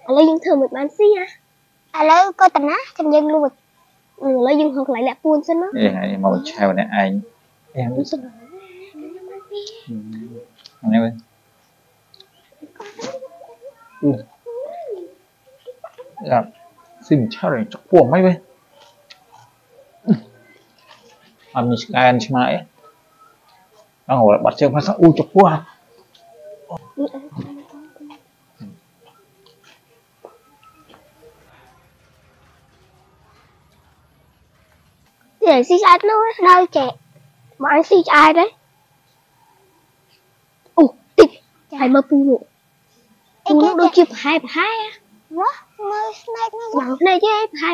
lấy dương thường một bán xí à lấy có tận á trong dân luôn lấy dương hoặc lại lẹ buôn xin nó màu chào này anh em anh ơi dạ xin chào này chọc của mấy bên mình scan mãi đang ngồi bắt chơi phát sáng chọc của để xí ai nó đâu trẻ mà anh xí ai đấy tịch phải mà pu nụ pu nó đôi chip hai bảo này chứ hai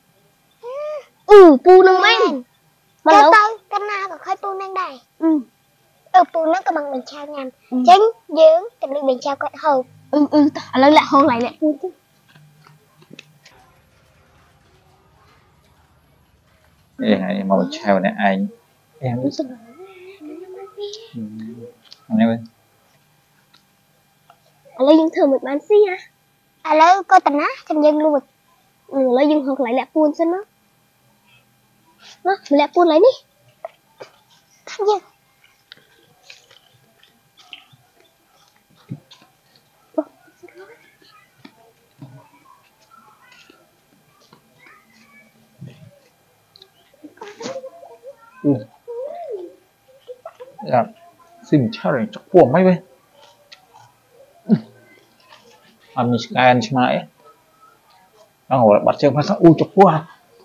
pu nó mấy mà lâu cái nào còn khơi pu đang đầy pu nó có bằng mình trao nhầm chính dưỡng tình đi mình trao cái hầu lấy lại hôn lại pu chứ màu chào này anh em anh ơi lấy dương thường một bán xí à lấy có tận á trong dân luôn lấy dương hoặc lại lẹ buôn xin nó lẹ buôn lấy đi tham dân dạ xin chào này chọc của mấy bên mình scan mãi đang ngồi bắt chơi phát sáng chọc của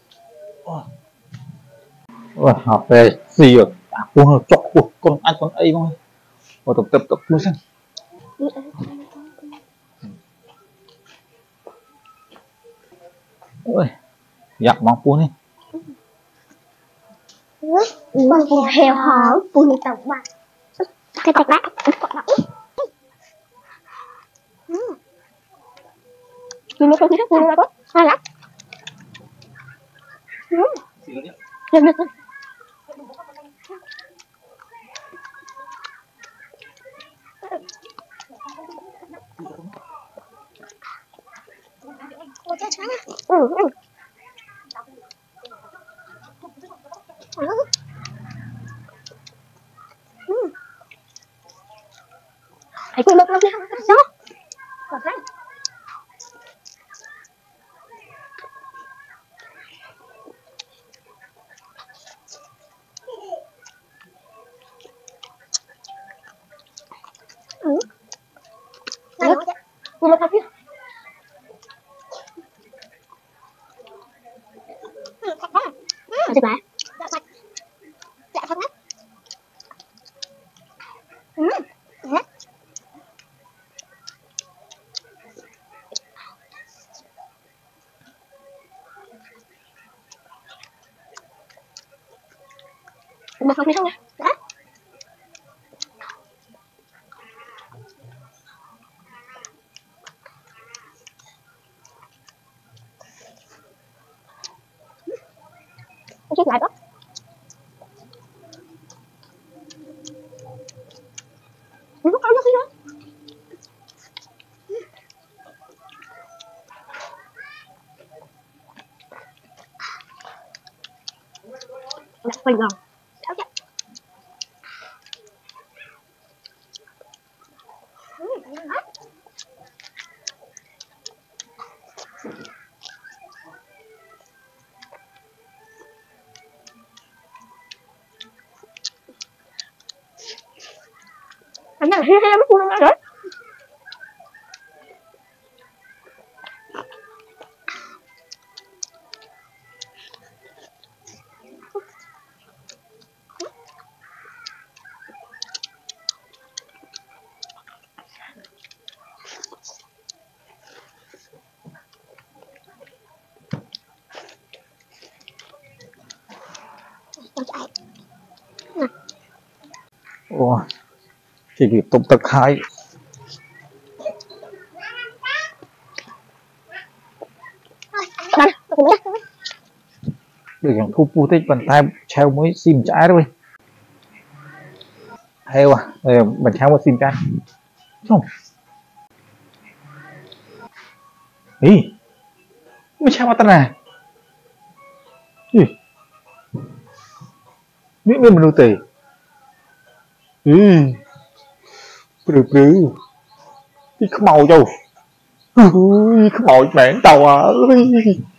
học về gì rồi của chọc của con anh con ấy không và tập mới xem ôi dạ mong pu đi pu heo hở pu tổng bạc cái tạch bát nó không biết pu nó có sao lắm hãy cùng lực lên đó còn thấy cùng lực lên Dạ bà. Dạ thật lắm. Dạ. Một phần này không nha. Đó. Chết lại đó. Không có gì nữa. Đặt phần lòng. Đảo chắc. Anh đang hê mất luôn rồi. Ủa, thì việc tụng tập hai đượcอย่างthu pu tích bàn tay treo mới sim trái thôi hay quá mình treo một sim trái không Ý, mới sao mà nè. Ý, biết mình đâu tì. Ý, bự. Ý, không màu đâu. Ý, không màu mẹ tao à. Ý.